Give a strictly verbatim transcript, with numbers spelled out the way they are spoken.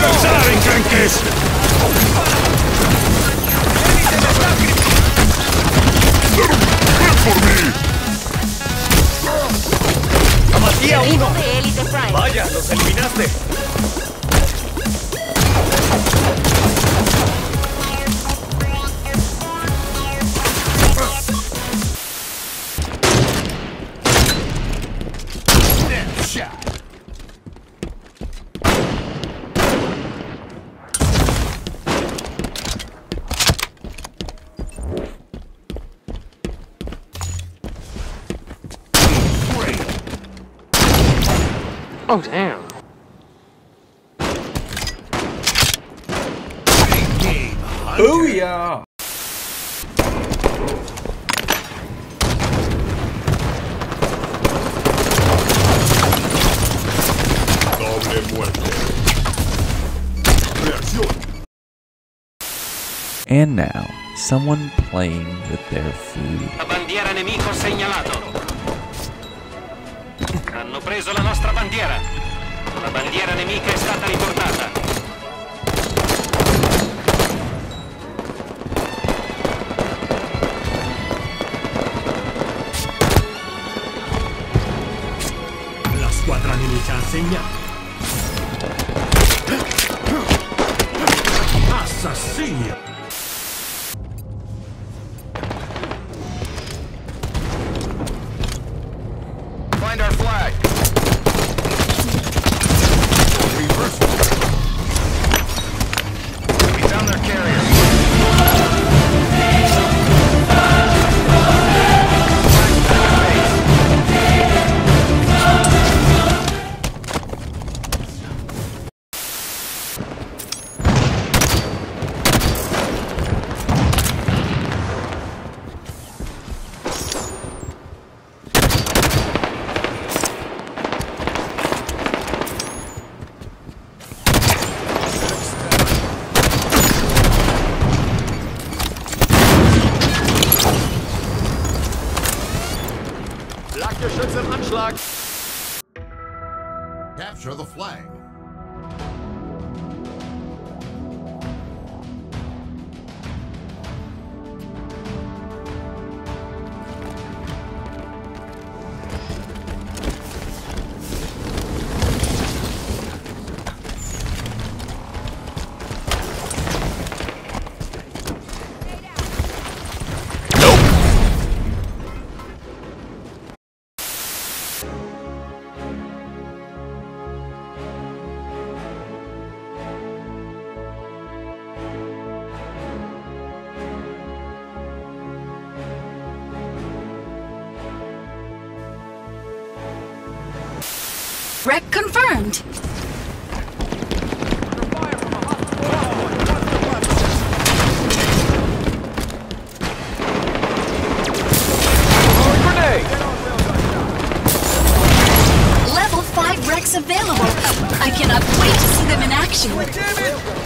¡Descansar, enclenques! ¡Ven por mí! ¡Abatí a uno! de Elite Prime. ¡Vaya, los eliminaste! Oh, damn. Booyah! Doble muerte. Reacción. And now, someone playing with their food. La bandiera nemico segnalato. Hanno preso la nostra bandiera. La bandiera nemica è stata riportata. La squadra nemica ha segnato. Assassino! Find our flag! We found their carrier. Flakgeschütz im Anschlag! Capture the flag. Wreck confirmed. Level five wrecks available. I cannot wait to see them in action.